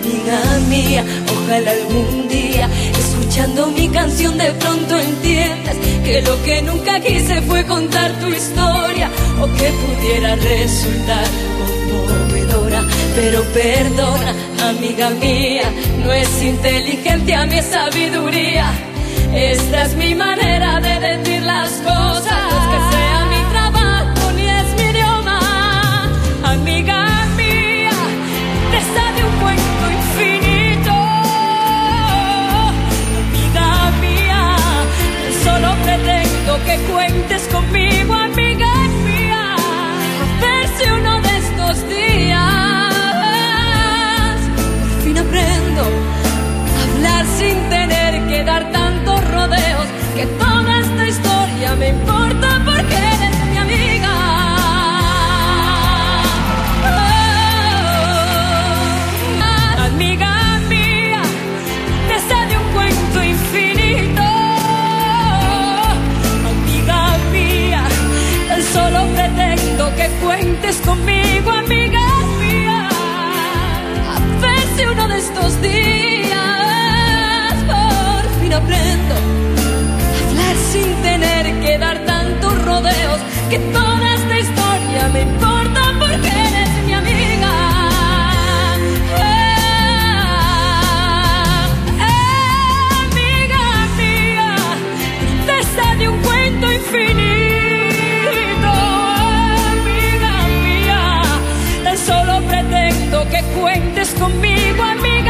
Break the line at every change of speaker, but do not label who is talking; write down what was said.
amiga mía. Ojalá algún día, escuchando mi canción, de pronto entiendas que lo que nunca quise fue contar tu historia, o que pudiera resultar conmovedora. Pero perdona, amiga mía, no es inteligencia ni es sabiduría. Esta es mi manera de decir las cosas, no es que sea mi trabajo ni es mi idioma. Amiga mía, presa de un cuento infinito. Amiga mía, solo pretendo que cuentes conmigo. Amiga mía, a ver si uno de estos días por fin aprendo a hablar sin tener que dar tantos rodeos, que toda esta historia me importa porque eres mi amiga. Amiga mía, presa de un cuento infinito. Amiga mía, tan solo pretendo que cuentes conmigo. Amiga mía, a ver si uno de estos días por fin aprendo a hablar sin tener que dar tantos rodeos, que toda esta historia me importa porque eres mi amiga. Amiga mía, princesa de un cuento infinito. Amiga mía, tan solo pretendo que cuentes conmigo. Amiga